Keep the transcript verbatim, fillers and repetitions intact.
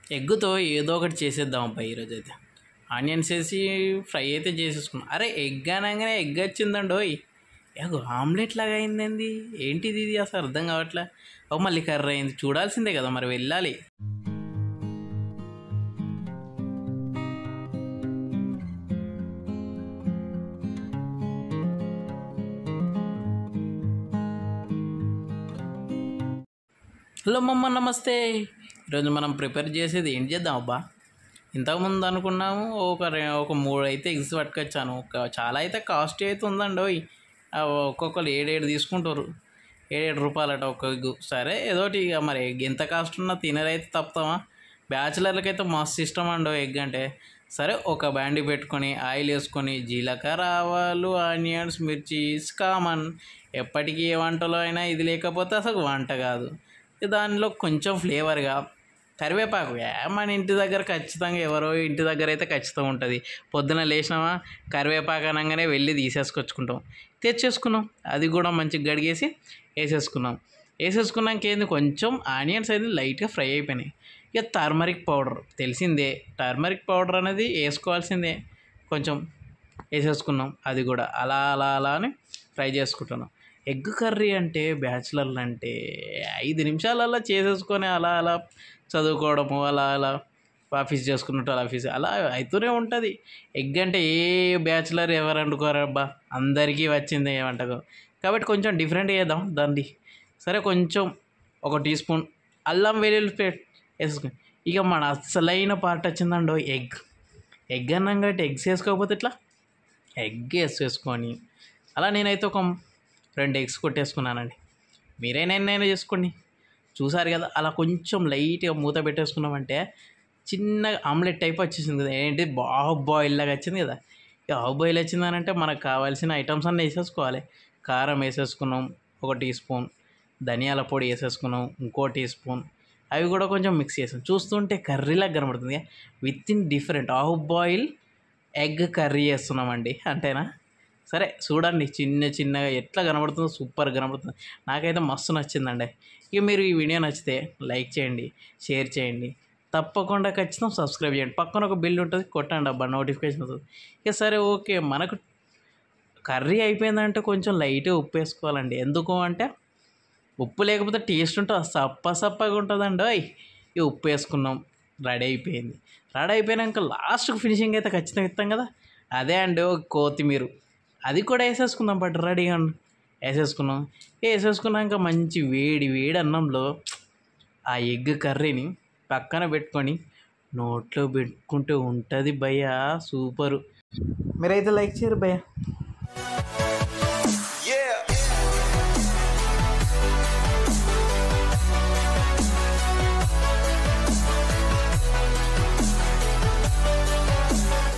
ఎగ్గుతో ఏదో ఒకటి చేసేద్దాం అబ్బా ఈరోజు అయితే. ఆనియన్స్ వేసి ఫ్రై అయితే చేసేసుకున్నాం. అరే ఎగ్ అనగానే ఎగ్ వచ్చిందండోయ్. ఎగ్ ఆమ్లెట్ లాగా అయిందండి. ఏంటిది ఇది అసలు అర్థం కావట్లే. ఒక మళ్ళీ కర్రీ అయింది. చూడాల్సిందే కదా మరి, వెళ్ళాలి. హలో మమ్మ, నమస్తే. ఈరోజు మనం ప్రిపేర్ చేసేది ఏంటి చేద్దాం అబ్బా. ఇంతకుముందు అనుకున్నాము ఒక రె- ఒక మూడు అయితే ఎగ్స్ పట్టుకొచ్చాను. ఒక చాలా అయితే కాస్ట్ అయితే ఉందండి. ఓయ్ ఒక్కొక్కరు ఏడేడు తీసుకుంటారు. ఏడేడు రూపాయలట ఒక్క ఎగ్. సరే ఏదోటి ఇక మరి ఎగ్ ఎంత కాస్ట్ ఉన్నా తినరైతే తప్పుతామా. బ్యాచిలర్లకి అయితే మస్తు ఇష్టం అండి ఎగ్ అంటే. సరే ఒక బ్యాండీ పెట్టుకొని ఆయిల్ వేసుకొని జీలకర్ర ఆవాలు ఆనియన్స్ మిర్చి కామన్. ఎప్పటికీ ఏ వంటలో అయినా ఇది లేకపోతే అసలు వంట కాదు. దానిలో కొంచెం ఫ్లేవర్గా కరివేపాకు. ఏ మన ఇంటి దగ్గర ఖచ్చితంగా ఎవరో ఇంటి దగ్గర అయితే ఖచ్చితంగా ఉంటుంది. పొద్దున లేచినామా కరివేపాకు అనగానే వెళ్ళి తీసేసుకొచ్చుకుంటాం. తెచ్చేసుకున్నాం. అది కూడా మంచిగా గడిగేసి వేసేసుకున్నాం. వేసేసుకున్నాక ఏంది, కొంచెం ఆనియన్స్ అయితే లైట్గా ఫ్రై అయిపోయినాయి. ఇక టర్మరిక్ పౌడర్ తెలిసిందే. టర్మరిక్ పౌడర్ అనేది వేసుకోవాల్సిందే. కొంచెం వేసేసుకున్నాం. అది కూడా అలా అలా అలా అని ఫ్రై చేసుకుంటున్నాం. ఎగ్ కర్రీ అంటే బ్యాచిలర్లు అంటే ఐదు నిమిషాలలో చేసేసుకొని అలా అలా చదువుకోవడము, అలా అలా ఆఫీస్ చేసుకున్నట్టు అలా ఆఫీస్ అలా అవుతూనే ఉంటుంది. ఎగ్ అంటే ఏ బ్యాచిలర్ ఎవరు వండుకోరబ్బా, అందరికీ వచ్చింది ఏ వంటకం. కాబట్టి కొంచెం డిఫరెంట్ చేద్దాం దాన్ని. సరే కొంచెం ఒక టీ స్పూన్ అల్లం వెల్లుల్లి పేస్ట్ వేసుకుని, ఇక మన అసలైన పార్ట్ వచ్చిందండో ఎగ్. ఎగ్ అన్నాం కాబట్టి ఎగ్స్ వేసుకోకపోతే ఇట్లా ఎగ్ వేసేసుకొని అలా నేనైతే ఒక రెండు ఎగ్స్ కొట్టేసుకున్నానండి. మీరైనా ఎన్నైనా చేసుకోండి. చూసారు కదా, అలా కొంచెం లైట్గా మూత పెట్టేసుకున్నామంటే చిన్నగా ఆమ్లెట్ టైప్ వచ్చేసింది కదా. ఏంటి హాఫ్ బాయిల్ లాగా వచ్చింది కదా. ఇక హాఫ్ బాయిల్ వచ్చిందనంటే మనకు కావాల్సిన ఐటమ్స్ అన్నీ వేసేసుకోవాలి. కారం వేసేసుకున్నాం ఒక టీ స్పూన్, ధనియాల పొడి వేసేసుకున్నాం ఇంకో టీ స్పూన్. అవి కూడా కొంచెం మిక్స్ చేసాం. చూస్తుంటే కర్రీలాగా కనబడుతుంది. With in different half boil egg curry చేస్తున్నామండి అంతేనా. సరే చూడండి, చిన్న చిన్నగా ఎట్లా కనబడుతుందో సూపర్ కనబడుతుంది. నాకైతే మస్తు నచ్చిందండి. ఇక మీరు ఈ వీడియో నచ్చితే లైక్ చేయండి, షేర్ చేయండి, తప్పకుండా ఖచ్చితంగా సబ్స్క్రైబ్ చేయండి. పక్కన ఒక బిల్ ఉంటుంది, కొట్టండి అబ్బా, నోటిఫికేషన్ వస్తుంది. ఇక సరే ఓకే, మనకు కర్రీ అయిపోయిందంటే కొంచెం లైట్గా ఉప్పు వేసుకోవాలండి. ఎందుకు అంటే ఉప్పు లేకపోతే టేస్ట్ ఉంటుంది, సప్ప సప్పగా ఉంటుందండి. ఓయ్ ఇక ఉప్పు వేసుకున్నాం, రెడీ అయిపోయింది. రెడీ అయిపోయాక లాస్ట్కి ఫినిషింగ్ అయితే ఖచ్చితంగా ఇస్తాం కదా, అదే అండి కొత్తిమీర. అది కూడా వేసేసుకుందాం. బట్ రెడీగా వేసేసుకున్నాం. వేసేసుకున్నాక మంచి వేడి వేడి అన్నంలో ఆ ఎగ్ కర్రీని పక్కన పెట్టుకొని నోట్లో పెట్టుకుంటూ ఉంటుంది భయ్యా, సూపరు. మీరైతే లైక్ చేయరు భయ్యా.